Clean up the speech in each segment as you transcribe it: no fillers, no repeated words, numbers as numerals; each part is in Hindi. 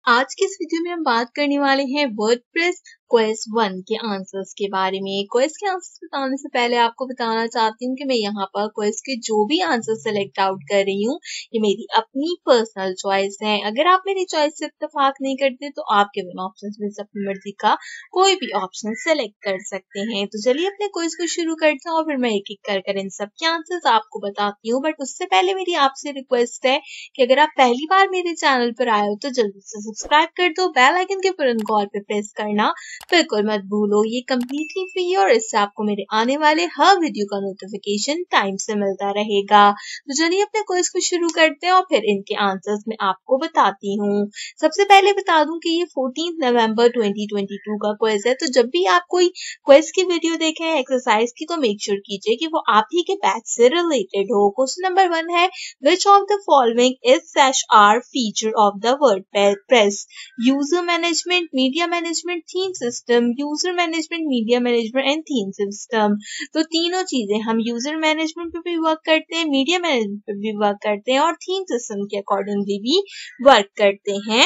आज के इस वीडियो में हम बात करने वाले हैं वर्डप्रेस क्वेज 1 के आंसर्स के बारे में। क्वेज के आंसर्स बताने से पहले आपको बताना चाहती हूँ कि मैं यहाँ पर क्वेज के जो भी आंसर सेलेक्ट आउट कर रही हूँ ये मेरी अपनी पर्सनल चॉइस है। अगर आप मेरी चॉइस से इत्तेफाक नहीं करते तो आप गिवन ऑप्शंस में से अपनी मर्जी का कोई भी ऑप्शन सेलेक्ट कर सकते हैं। तो चलिए अपने क्वेज को शुरू करते हैं और फिर मैं एक एक कर इन सब के आंसर्स आपको बताती हूँ। बट उससे पहले मेरी आपसे रिक्वेस्ट है कि अगर आप पहली बार मेरे चैनल पर आए हो तो जल्दी से सब्सक्राइब कर दो, बेल आइकन के बटन को ऑल पे प्रेस करना बिल्कुल मत भूलो। ये कम्प्लीटली फ्री है और इससे आपको मेरे आने वाले हर वीडियो का नोटिफिकेशन टाइम से मिलता रहेगा। तो चलिए अपने क्विज को शुरू करते हैं और फिर इनके आंसर्स मैं आपको बताती हूँ। सबसे पहले बता दूं कि ये 14 नवंबर 2022 का क्विज है। तो जब भी आप कोई क्विज की वीडियो देखें एक्सरसाइज की तो मेक श्योर कीजिए कि वो आप ही के बैच से रिलेटेड हो। क्वेश्चन नंबर 1 है, which of the following is /R feature of the WordPress? User management, media management, theme system, user management, media management and theme system। तो तीनों चीजें हम यूजर मैनेजमेंट पे भी वर्क करते हैं, मीडिया मैनेजमेंट पे भी वर्क करते हैं और थीम सिस्टम के अकॉर्डिंगली भी वर्क करते हैं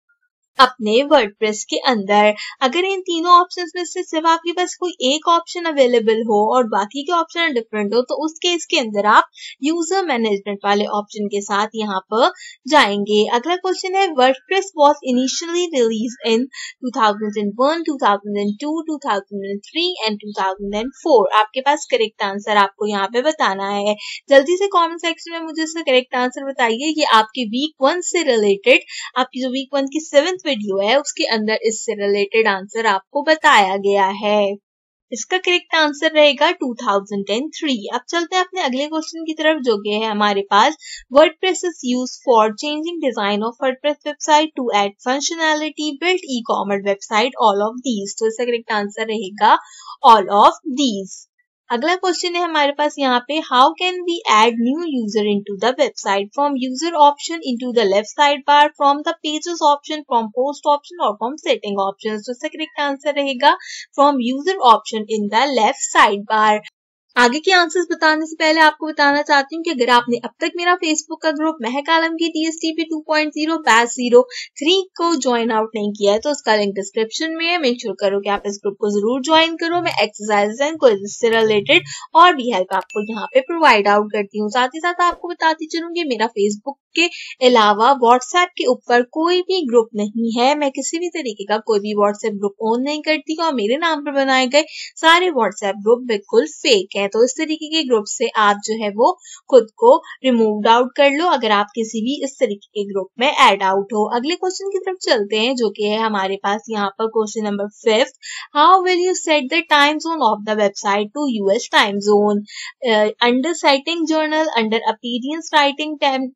अपने वर्डप्रेस के अंदर। अगर इन तीनों ऑप्शंस में से सिर्फ आपके पास कोई एक ऑप्शन अवेलेबल हो और बाकी के ऑप्शन डिफरेंट हो तो उस केस के अंदर आप यूजर मैनेजमेंट वाले ऑप्शन के साथ यहाँ पर जाएंगे। अगला क्वेश्चन है, WordPress was initially release in 2001, 2002, 2003 and 2004। आपके पास करेक्ट आंसर आपको यहाँ पे बताना है। जल्दी से कमेंट सेक्शन में मुझे इसका करेक्ट आंसर बताइए। ये आपके वीक 1 से रिलेटेड, आपकी जो वीक 1 की 7th वीडियो है उसके अंदर इससे रिलेटेड आंसर आपको बताया गया है। इसका करेक्ट आंसर रहेगा 2003। अब चलते हैं अपने अगले क्वेश्चन की तरफ जो कि है हमारे पास, WordPress is used for changing design of WordPress website to add functionality, build ecommerce website, all of these. तो इसका करेक्ट आंसर रहेगा ऑल ऑफ दीज। अगला क्वेश्चन है हमारे पास यहाँ पे, how can we add new user into the website? From user option into the left side bar, from the pages option, from post option और फ्रॉम सेटिंग ऑप्शन। तो इसका करेक्ट आंसर रहेगा from user option in the left side bar. आगे के आंसर्स बताने से पहले आपको बताना चाहती हूँ कि अगर आपने अब तक मेरा फेसबुक का ग्रुप महक आलम की TSTP 2.0 बैच 03 को ज्वाइन आउट नहीं किया है तो उसका लिंक डिस्क्रिप्शन में है। मेक श्योर करो कि आप इस ग्रुप को जरूर ज्वाइन करो। मैं एक्सरसाइज एंड क्विज़ से रिलेटेड और भी हेल्प आपको यहाँ पे प्रोवाइड आउट करती हूँ। साथ ही साथ आपको बताती चलूंगी मेरा फेसबुक के अलावा व्हाट्सएप के ऊपर कोई भी ग्रुप नहीं है। मैं किसी भी तरीके का कोई भी व्हाट्सएप ग्रुप ऑन नहीं करती और मेरे नाम पर बनाए गए सारे व्हाट्सएप ग्रुप बिल्कुल फेक है। तो इस तरीके के ग्रुप से आप जो है वो खुद को रिमूव आउट कर लो अगर आप किसी भी इस तरीके के ग्रुप में ऐड आउट हो। अगले क्वेश्चन की तरफ चलते हैं जो कि है हमारे पास यहाँ पर question number 5, how will you set the time zone of the website to US time zone? Under setting general, under appearance writing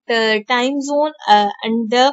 time zone, under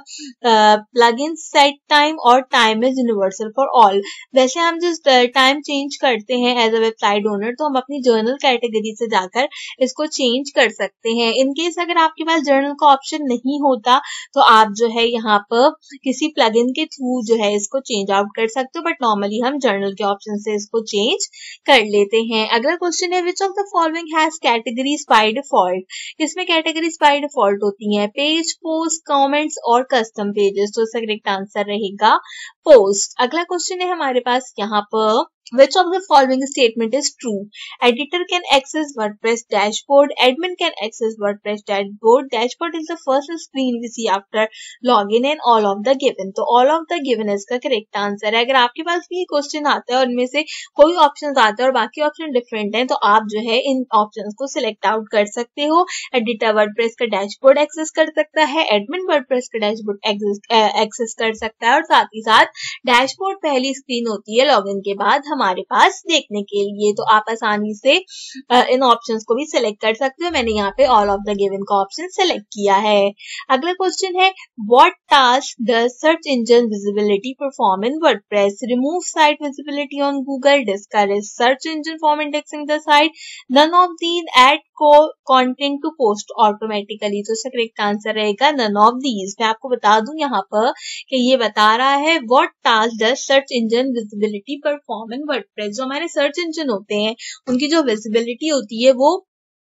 plugin set time और time is universal for all. वैसे हम जो टाइम चेंज करते हैं एज अ वेबसाइट ओनर तो हम अपनी जर्नल कैटेगरी से जाकर इसको चेंज कर सकते हैं। इन केस अगर आपके पास जर्नल का ऑप्शन नहीं होता तो आप जो है यहाँ पर किसी प्लगइन के थ्रू जो है इसको चेंज आउट कर सकते हो, बट नॉर्मली हम जर्नल के ऑप्शन से इसको चेंज कर लेते हैं। अगला क्वेश्चन है, which of the following has categories by default? इसमें कैटेगरीज बाय डिफॉल्ट होती हैं पेज, पोस्ट, कमेंट्स और कस्टम पेजेस। तो इसका करेक्ट आंसर रहेगा पोस्ट। अगला क्वेश्चन है हमारे पास यहाँ पर, which of the following statement is true? Editor can access WordPress dashboard, admin can access WordPress dashboard, dashboard is the first screen we see after login and all of the given। तो all of the given इसका करेक्ट आंसर है। अगर आपके पास भी क्वेश्चन आता है और इनमें से कोई ऑप्शन आता है और बाकी ऑप्शन डिफरेंट है तो आप जो है इन ऑप्शंस को सिलेक्ट आउट कर सकते हो। एडिटर वर्डप्रेस का डैशबोर्ड एक्सेस कर सकता है, एडमिन वर्डप्रेस का डैशबोर्ड एक्सेस कर सकता है और साथ ही साथ डैशबोर्ड पहली स्क्रीन होती है लॉगिन के बाद हमारे पास देखने के लिए। तो आप आसानी से इन ऑप्शंस को भी सिलेक्ट कर सकते हो। मैंने यहाँ पे ऑल ऑफ द गिवन का ऑप्शन सिलेक्ट किया है। अगला क्वेश्चन है, what task does search engine visibility perform in WordPress? Remove site visibility on Google, discourage search engine from indexing the site, none of these, add content to post automatically. तो इसका करेक्ट आंसर रहेगा नन ऑफ दीज। मैं आपको बता दूं यहाँ पर कि ये बता रहा है what task does search engine visibility perform in WordPress. जो हमारे सर्च इंजन होते हैं उनकी जो विजिबिलिटी होती है वो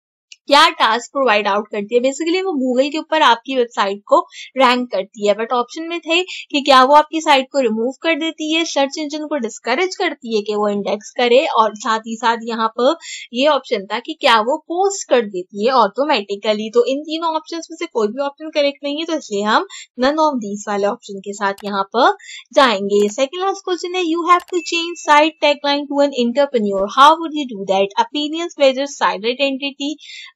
क्या टास्क प्रोवाइड आउट करती है। बेसिकली वो गूगल के ऊपर आपकी वेबसाइट को रैंक करती है, बट ऑप्शन में थे कि क्या वो आपकी साइट को रिमूव कर देती है, सर्च इंजन को डिस्करेज करती है कि वो इंडेक्स करे, और साथ ही साथ यहाँ पर ये ऑप्शन था कि क्या वो पोस्ट कर देती है ऑटोमेटिकली। तो इन तीनों ऑप्शन में से कोई भी ऑप्शन करेक्ट नहीं है, तो इसलिए हम नन ऑफ दीज वाले ऑप्शन के साथ यहाँ पर जाएंगे। सेकंड लास्ट क्वेश्चन है, you have to change site tagline to an entrepreneur, how would you do that? Opinions measure site identity,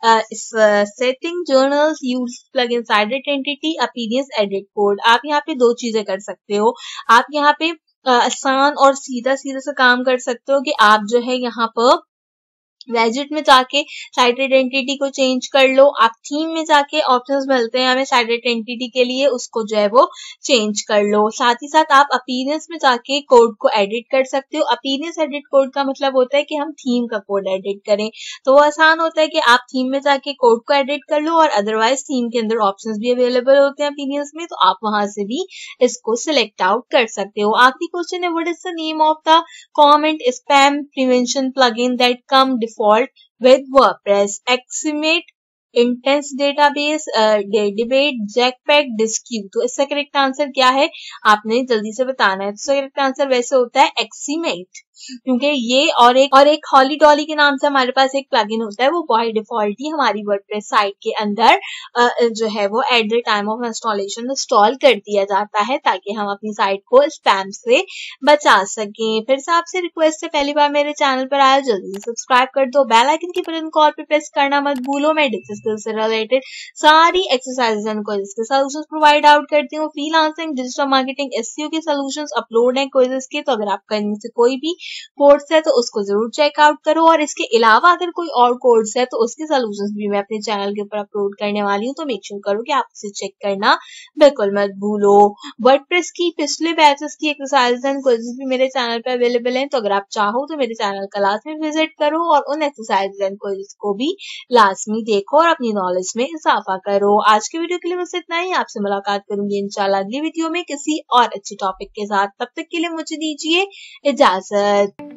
setting journals use plugin site identity, opinions edit code। आप यहाँ पे दो चीजें कर सकते हो। आप यहाँ पे आसान और सीधा सीधा सा काम कर सकते हो कि आप जो है यहाँ पर गैजेट में जाके साइट आइडेंटिटी को चेंज कर लो। आप थीम में जाके ऑप्शंस मिलते हैं हमें साइट आइडेंटिटी के लिए, उसको जो है वो चेंज कर लो। साथ ही साथ आप अपीयरेंस में जाके कोड को एडिट कर सकते हो। अपीयरेंस एडिट कोड का मतलब होता है कि हम थीम का कोड एडिट करें, तो वो आसान होता है कि आप थीम में जाके कोड को एडिट कर लो, और अदरवाइज थीम के अंदर ऑप्शंस भी अवेलेबल होते हैं अपीयरेंस में, तो आप वहां से भी इसको सिलेक्ट आउट कर सकते हो। आखिरी क्वेश्चन है, what is the name of the comment spam prevention plugin that come default with WordPress? Ximate, Intense Database, Debate, Jackpack, Disque। तो इसका करेक्ट आंसर क्या है आपने जल्दी से बताना है। तो इसका करेक्ट आंसर वैसे होता है Ximate, क्योंकि ये और एक हॉली डॉली के नाम से हमारे पास एक प्लगइन होता है, वो बाय डिफॉल्ट ही हमारी वर्डप्रेस साइट के अंदर जो है वो at the time of installation install कर दिया जाता है, ताकि हम अपनी साइट को स्पैम से बचा सकें। फिर से आपसे रिक्वेस्ट है, पहली बार मेरे चैनल पर आए जल्दी से सब्सक्राइब कर दो, बेल आइकन की बटन को ऑल पे प्रेस करना मत भूलो। मैं डिजिटल स्किल्स से रिलेटेड सारी एक्सरसाइजेस एंड क्विज़ेस के सॉल्यूशंस प्रोवाइड आउट करती हूँ। फ्रीलांसिंग, डिजिटल मार्केटिंग, एसईओ के सॉल्यूशंस अपलोड हैं क्विज़ेस के, तो अगर आपका इनमें से कोई भी कोर्स है तो उसको जरूर चेकआउट करो, और इसके अलावा अगर कोई और कोर्स है तो उसके सॉल्यूशंस भी मैं अपने चैनल के ऊपर अपलोड करने वाली हूँ, तो मेक श्योर करो कि आप उसे चेक करना बिल्कुल मत भूलो। वर्डप्रेस की पिछले बैचेस की एक्सरसाइज एंड क्विज़ेस भी मेरे चैनल पे अवेलेबल हैं, तो अगर आप चाहो तो मेरे चैनल क्लास में विजिट करो और उन एक्सरसाइज एंड क्विज़ेस को भी लाजमी देखो और अपनी नॉलेज में इजाफा करो। आज के वीडियो के लिए बस इतना ही। आपसे मुलाकात करूंगी इंशाल्लाह अगली वीडियो में किसी और अच्छे टॉपिक के साथ। तब तक के लिए मुझे दीजिए इजाजत।